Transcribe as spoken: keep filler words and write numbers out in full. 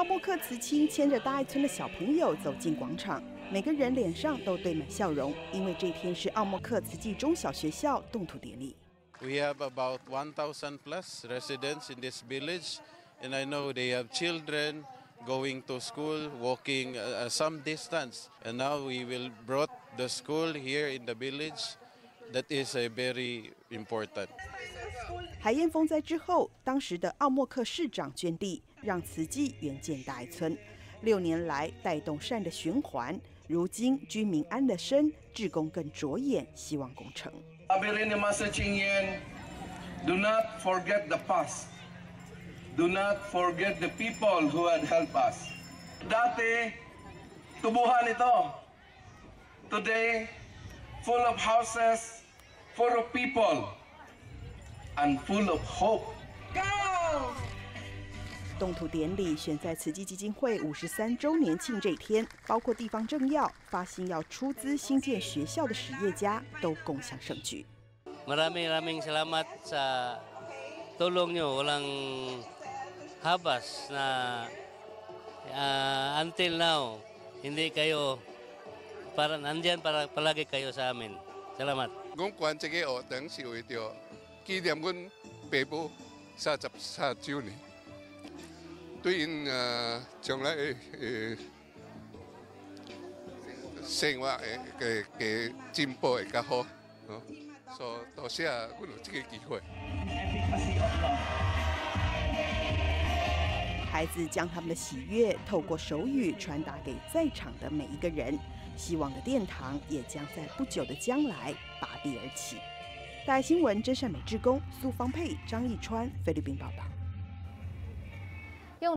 奥莫克慈青牵着大爱村的小朋友走进广场，每个人脸上都堆满笑容，因为这天是奥莫克慈济中小学校动土典礼。 We have about one thousand plus residents in this village, and I know they have children going to school, walking uh, some distance. And now we will brought the school here in the village. That is a very important. 海燕风灾之后，当时的奥莫克市长捐地，让慈济援建大爱村。六年来带动善的循环，如今居民安了身，志工更着眼希望工程。 Sabi ni Master Ching Yen, do not forget the past. Do not forget the people who had helped us. Dati, tubuhan ito. Today, full of houses, full of people, and full of hope. Go! 动土典礼选在慈济基金会五十三周年庆这天，包括地方政要、发心要出资兴建学校的实业家都共享盛举。 Maraming maraming salamat sa tulong nyo. Walang habas na uh, until now hindi kayo para nandiyan para palagi kayo sa amin. Salamat. 我關這個學堂是為咗紀念阮爸母三十三周年，對因誒將來誒生活誒嘅嘅進步會較好，所以多謝阮有這個機會。 孩子將他們的喜悅透過手語傳達給在場的每一個人，希望的殿堂也將在不久的將來拔地而起。大愛新聞真善美志工蘇芳佩、張義川菲律賓報道。